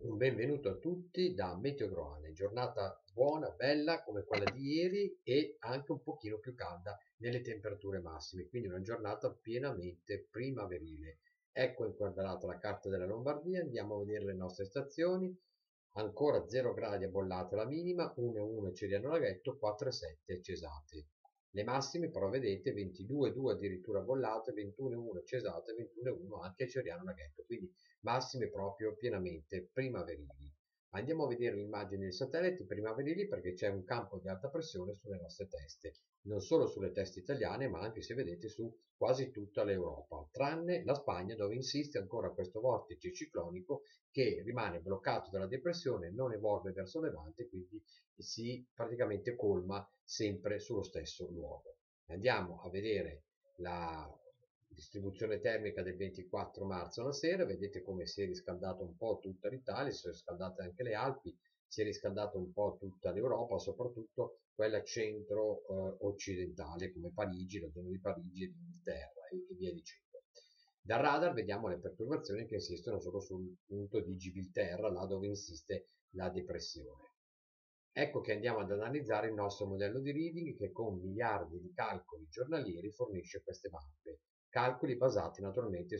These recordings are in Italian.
Un benvenuto a tutti da Meteogroane, giornata buona, bella come quella di ieri e anche un pochino più calda nelle temperature massime, quindi una giornata pienamente primaverile. Ecco inquadrata la carta della Lombardia, andiamo a vedere le nostre stazioni, ancora 0 gradi a Bollate la minima, 1,1 Ceriano Laghetto, 4,7 Cesate. Le massime però vedete 22,2 addirittura a Bollate, 21,1 Cesate, 21,1 anche a Ceriano Laghetto, quindi massime proprio pienamente primaverili. Andiamo a vedere l'immagine dei satelliti primaverili perché c'è un campo di alta pressione sulle nostre teste, non solo sulle teste italiane ma anche se vedete su quasi tutta l'Europa, tranne la Spagna dove insiste ancora questo vortice ciclonico che rimane bloccato dalla depressione, non evolve verso levante, quindi si praticamente colma sempre sullo stesso luogo. Andiamo a vedere la distribuzione termica del 24 marzo alla sera, vedete come si è riscaldato un po' tutta l'Italia, si sono riscaldate anche le Alpi, si è riscaldata un po' tutta l'Europa, soprattutto quella centro-occidentale come Parigi, la zona di Parigi e l'Inghilterra e via dicendo. Dal radar vediamo le perturbazioni che insistono solo sul punto di Gibilterra, là dove insiste la depressione. Ecco che andiamo ad analizzare il nostro modello di reading che con miliardi di calcoli giornalieri fornisce queste mappe. Calcoli basati naturalmente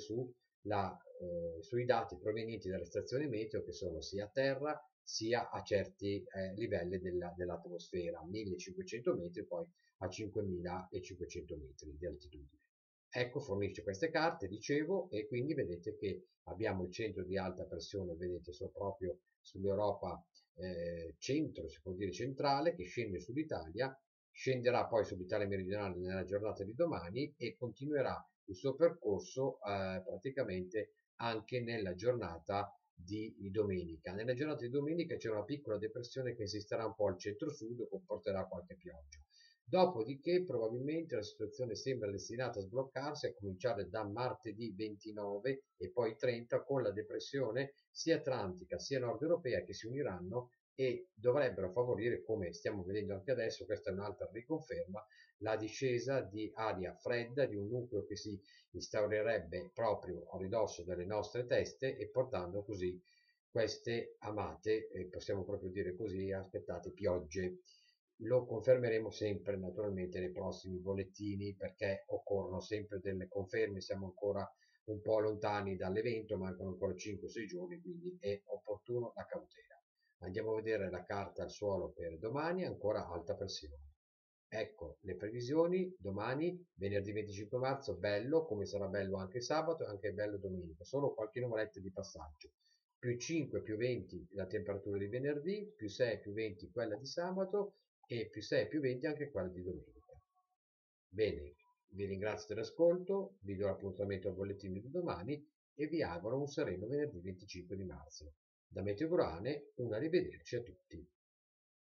sui dati provenienti dalle stazioni meteo che sono sia a terra sia a certi livelli dell'atmosfera, 1500 metri poi a 5500 metri di altitudine. Ecco, fornisce queste carte, dicevo, e quindi vedete che abbiamo il centro di alta pressione, vedete, proprio sull'Europa centro, si può dire centrale, che scende sull'Italia, scenderà poi sull'Italia meridionale nella giornata di domani e continuerà il suo percorso praticamente anche nella giornata di domenica. Nella giornata di domenica c'è una piccola depressione che insisterà un po' al centro-sud e comporterà qualche pioggia. Dopodiché probabilmente la situazione sembra destinata a sbloccarsi a cominciare da martedì 29 e poi 30 con la depressione sia atlantica sia nord europea che si uniranno e dovrebbero favorire, come stiamo vedendo anche adesso, questa è un'altra riconferma, la discesa di aria fredda, di un nucleo che si instaurerebbe proprio a ridosso delle nostre teste e portando così queste amate, possiamo proprio dire così, aspettate piogge. Lo confermeremo sempre naturalmente nei prossimi bollettini perché occorrono sempre delle conferme, siamo ancora un po' lontani dall'evento, mancano ancora 5-6 giorni, quindi è opportuno la cautela. Andiamo a vedere la carta al suolo per domani, ancora alta pressione. Ecco le previsioni, domani, venerdì 25 marzo, bello, come sarà bello anche sabato e anche bello domenica, solo qualche nuvoletta di passaggio. Più 5, più 20 la temperatura di venerdì, più 6, più 20 quella di sabato e più 6, più 20 anche quella di domenica. Bene, vi ringrazio dell'ascolto, vi do l'appuntamento al bollettino di domani e vi auguro un sereno venerdì 25 di marzo. Da Meteogorane un arrivederci a tutti.